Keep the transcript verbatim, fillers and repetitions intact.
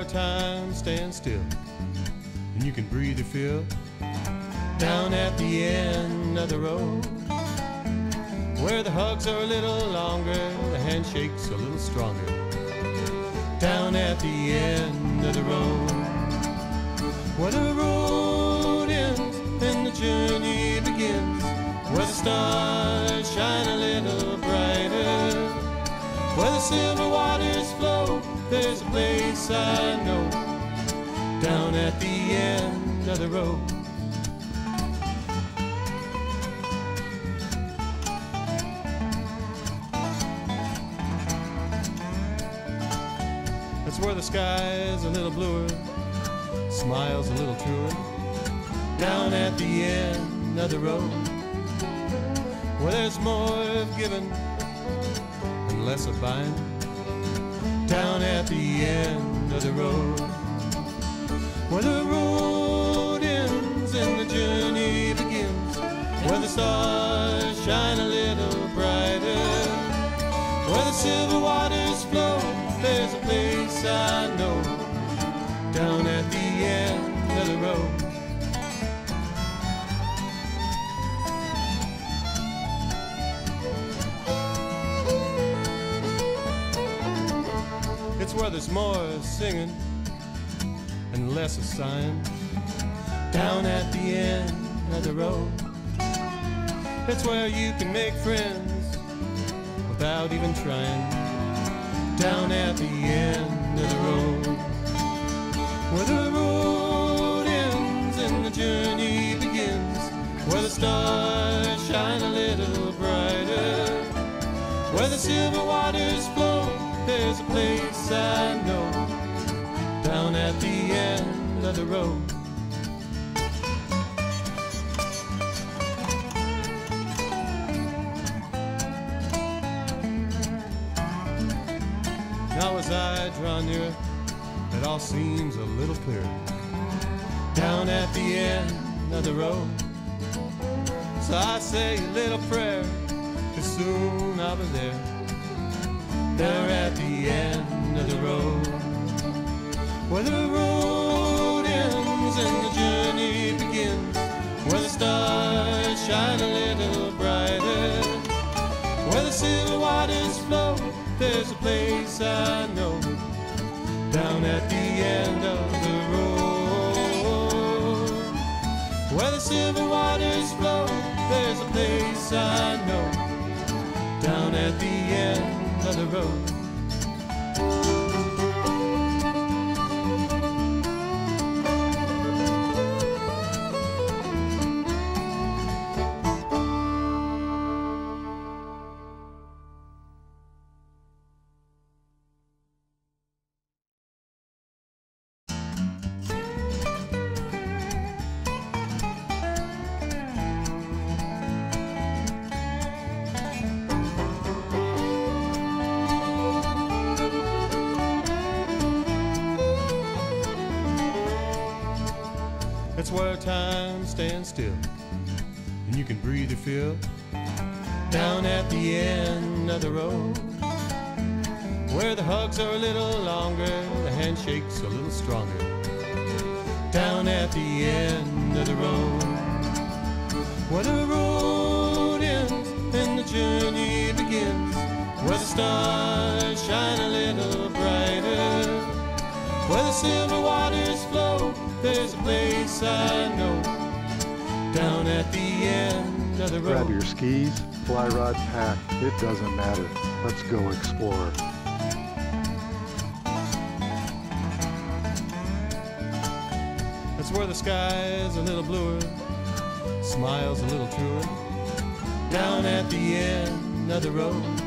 time stands still and you can breathe your fill. Down at the end of the road, where the hugs are a little longer, the handshake's a little stronger. Down at the end of the road, where the road ends and the journey begins, where the stars shine a little brighter, where the silver waters flow, there's a place I know. Down at the end of the road. That's where the sky's a little bluer, smiles a little truer. Down at the end of the road, where there's more of giving and less of buying. Down at the end of the road, where the road ends and the journey begins, where the stars shine a little brighter, where the silver waters flow, there's a place I know. Down at the end of the road. It's where there's more singing and less of sighing. Down at the end of the road, it's where you can make friends without even trying. Down at the end of the road, where the road ends and the journey begins, where the stars shine a little brighter, where the silver waters flow, there's a place I know. Down at the end of the road. Now as I draw nearer, it all seems a little clearer. Down at the end of the road, so I say a little prayer, 'cause soon I'll be there. There at the end of the road, where the road ends and the journey begins, where the stars shine a little brighter, where the silver waters flow, there's a place I know. Down at the end of the road, where the silver waters flow, there's a place I know. Down at the end of the road. It's where time stands still and you can breathe your fill. Down at the end of the road, where the hugs are a little longer, the handshake's a little stronger. Down at the end of the road, where the road ends and the journey begins, where the stars shine a little brighter, where the silver waters flow, there's a place I know. Down at the end of the road. Grab your skis, fly rod, pack, it doesn't matter. Let's go explore. That's where the sky's a little bluer, smiles a little truer. Down at the end of the road,